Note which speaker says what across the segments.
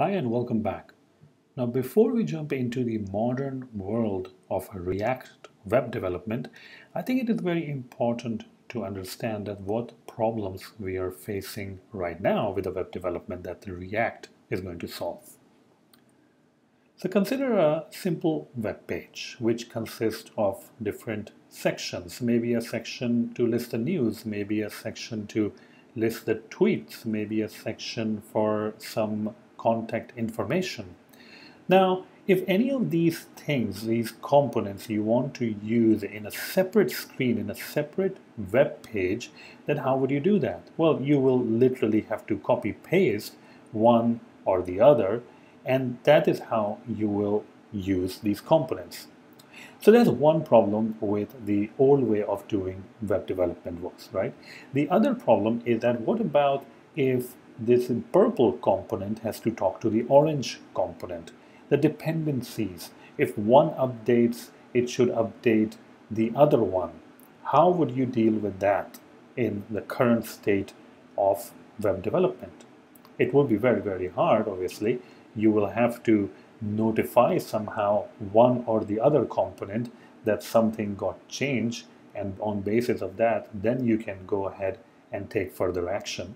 Speaker 1: Hi and welcome back. Now, before we jump into the modern world of React web development, I think it is very important to understand that what problems we are facing right now with the web development that the React is going to solve. So consider a simple web page which consists of different sections, maybe a section to list the news, maybe a section to list the tweets, maybe a section for some contact information. Now, if any of these things, these components you want to use in a separate screen, in a separate web page, then how would you do that? Well, you will literally have to copy paste one or the other, and that is how you will use these components. So there's one problem with the old way of doing web development works, right? The other problem is that what about if this purple component has to talk to the orange component? The dependencies, if one updates, it should update the other one. How would you deal with that in the current state of web development? It will be very, very hard, obviously. You will have to notify somehow one or the other component that something got changed, and on basis of that, then you can go ahead and take further action.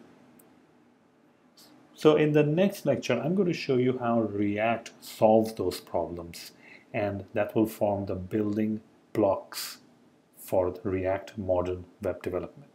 Speaker 1: So in the next lecture, I'm going to show you how React solves those problems, and that will form the building blocks for the React modern web development.